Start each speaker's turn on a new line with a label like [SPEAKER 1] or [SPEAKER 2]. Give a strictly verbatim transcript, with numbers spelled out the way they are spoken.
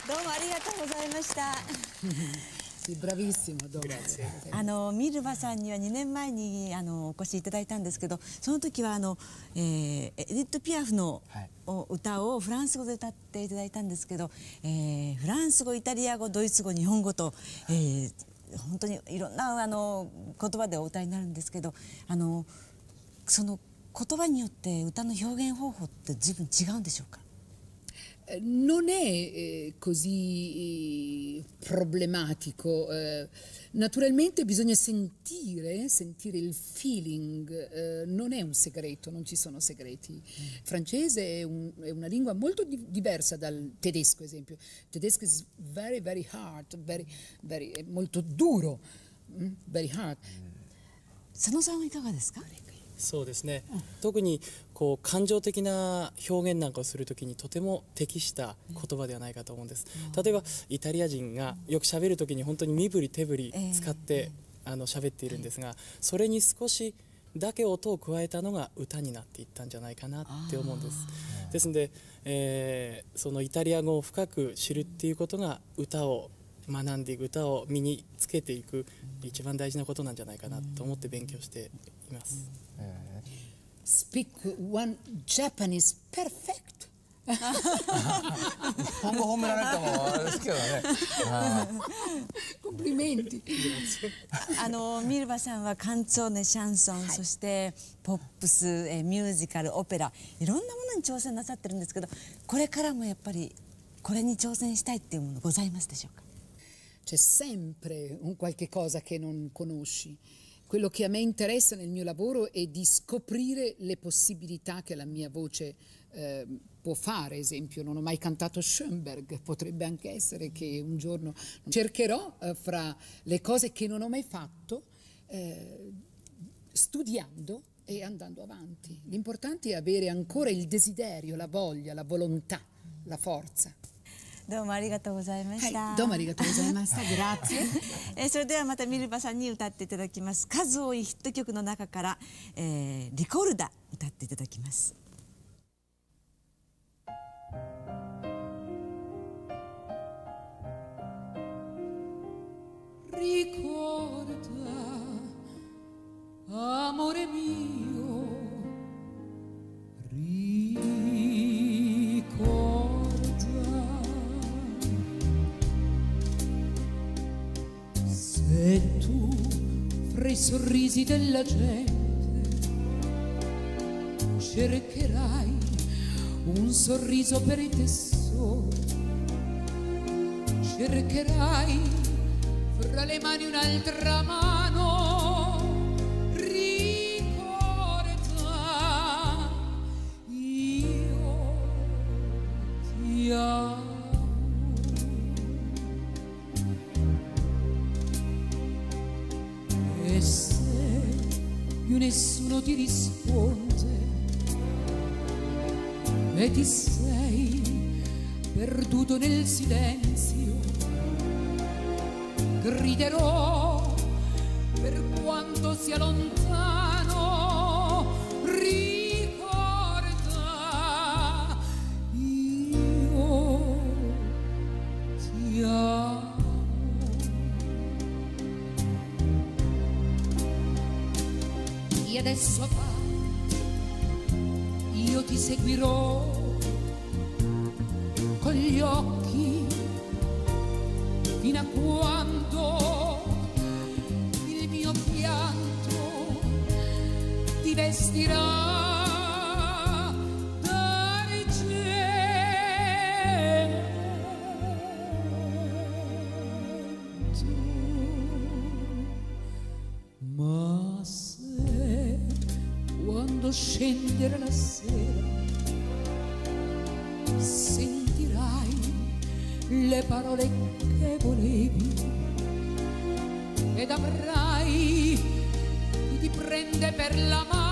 [SPEAKER 1] どうもありがとうございました。
[SPEAKER 2] Bravissimo,どうも。
[SPEAKER 1] あのミルバさんにはにねんまえにあのお越しいただいたんですけど、その時はあの、えー、エディット・ピアフの、はい、歌をフランス語で歌っていただいたんですけど、えー、フランス語、イタリア語、ドイツ語、日本語と、えー、本当にいろんなあの言葉でお歌いになるんですけど、あのその言葉によって歌の表現方法って随分違うんでしょうか？
[SPEAKER 2] Non è eh, così eh, problematico, eh, naturalmente bisogna sentire, sentire il feeling, eh, non è un segreto, non ci sono segreti. Il francese è, un, è una lingua molto di, diversa dal tedesco, ad esempio. Il tedesco è very, very hard, very, very, è molto duro, mm? Very hard.
[SPEAKER 1] 佐野さんはいかがですか？
[SPEAKER 3] そうですね、うん、特にこう感情的な表現なんかをするときにとても適した言葉ではないかと思うんです、うん、例えばイタリア人がよく喋るときに本当に身振り手振り使って喋っているんですが、それに少しだけ音を加えたのが歌になっていったんじゃないかなって思うんです。ですので、えー、そのイタリア語を深く知るっていうことが歌を学んでいく、歌を身につけていく一番大事なことなんじゃないかなと思って勉強しています。
[SPEAKER 2] Speak one Japanese perfect.
[SPEAKER 4] 日本語褒められてもあれですけどね。
[SPEAKER 2] コンプリメント。
[SPEAKER 1] あのミルバさんはカンツォーネ、シャンソン、はい、そしてポップス、えミュージカル、オペラ、いろんなものに挑戦なさってるんですけど、これからもやっぱりこれに挑戦したいっていうものございますでしょうか
[SPEAKER 2] ？C'è sempre un qualche cosa che non conosci. Quello che a me interessa nel mio lavoro è di scoprire le possibilità che la mia voce eh, può fare. Esempio, non ho mai cantato Schoenberg, potrebbe anche essere che un giorno cercherò eh, fra le cose che non ho mai fatto, eh, studiando e andando avanti. L'importante è avere ancora il desiderio, la voglia, la volontà, la forza.
[SPEAKER 1] どうもありがとうございました。
[SPEAKER 2] はい、どうもありがとうございました。グラッツェ。
[SPEAKER 1] えそれではまたミルバさんに歌っていただきます。数多いヒット曲の中から、えー、リコルダ歌っていただきます。
[SPEAKER 2] Ricorda, amore mio, ricorda.E tu, fra i sorrisi della gente, cercherai un sorriso per i tesori, cercherai fra le mani un'altra mano, ricorda, io ti amo.E se più nessuno ti risponde e ti sei perduto nel silenzio, griderò per quanto sia lontano, ricorda, io ti amo.E adesso va, io ti seguirò con gli occhi fino a quando il mio pianto ti vestirà d'argento.Ma se quando scendere la sera sentirai le parole che volevi ed avrai chi ti prende per la mano